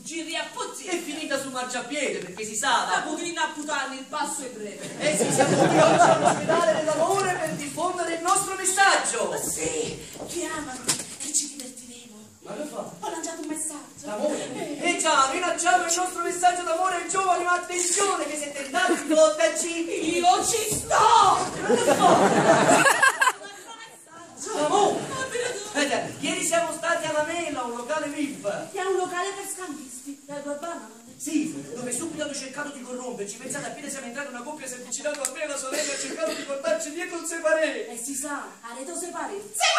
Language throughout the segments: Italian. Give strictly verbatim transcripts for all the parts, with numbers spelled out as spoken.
giri a pozzi. È finita su marciapiede, perché si sa... La putrina a putarni, il passo è breve. Eh sì, siamo qui oggi all'ospedale dell'amore per diffondere il nostro messaggio. Ma sì, chiamano e ci divertiremo. Ma che fa? Ho lanciato un messaggio. D'amore? Eh già, noi lanciamo il nostro messaggio d'amore ai giovani, ma attenzione che se tentate di voltarci... Io ci sto! Ma che fa? D'amore? Ma per Aspetta, ieri siamo stati alla Mela, un locale V I P. È un locale per scambisti, da Guarbana. Sì, dove subito hanno cercato di corromperci. Pensate, appena siamo entrati una coppia si è avvicinato a me e la sorella ha cercato di portarci dietro un separé. E si sa, a reto separe.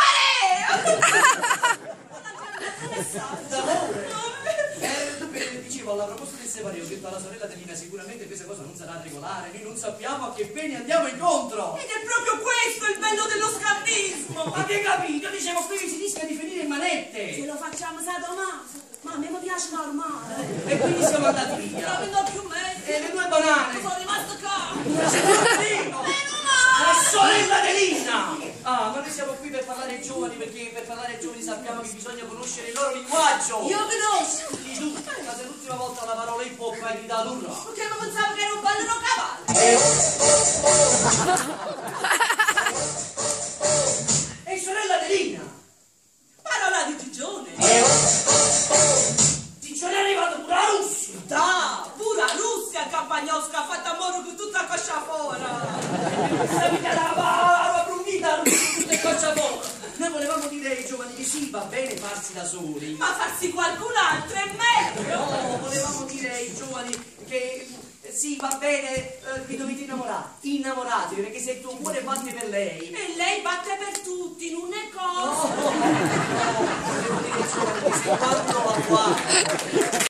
Separe! D'amore? Eh, dicevo, alla proposta del separé ho detto alla sorella Telina, sicuramente questa cosa non sarà regolare, noi non sappiamo a che pene andiamo incontro. Ed è proprio questo il bello dello scambismo! Ma che capito? Dicevo, qui si rischia di finire in manette. Se lo facciamo sadomaso, ma a me mi piace normale. E quindi siamo andati via. Non mi do più mezzo. E le due banane. Sono rimasto qua. Meno male. La sorella Telina. Ah, ma noi siamo qui per parlare ai giovani, perché per parlare ai giovani sappiamo che bisogna conoscere il loro linguaggio. Io conosco. Di tu, ma se l'ultima volta la parola hip hop hai gritato urrà. Perché non pensavo che era un ballero cavallo. Ehi, sorella Telina. Parola di Gigione. Gigione è arrivato pure la Russia. Da, pure la Russia campagnosca ha fatto amore con tutta la coscia fuori. Questa vita la va brunita, tutte cose fuori. Noi volevamo dire ai giovani che sì, va bene farsi da soli. Ma farsi qualcun altro è meglio. No, volevamo dire ai giovani che sì, va bene, eh, vi dovete innamorare. Innamoratevi, perché se il tuo cuore batte per lei. E lei batte per tutti, non è cosa. No, no, volevo dire ai giovani che se quando va qua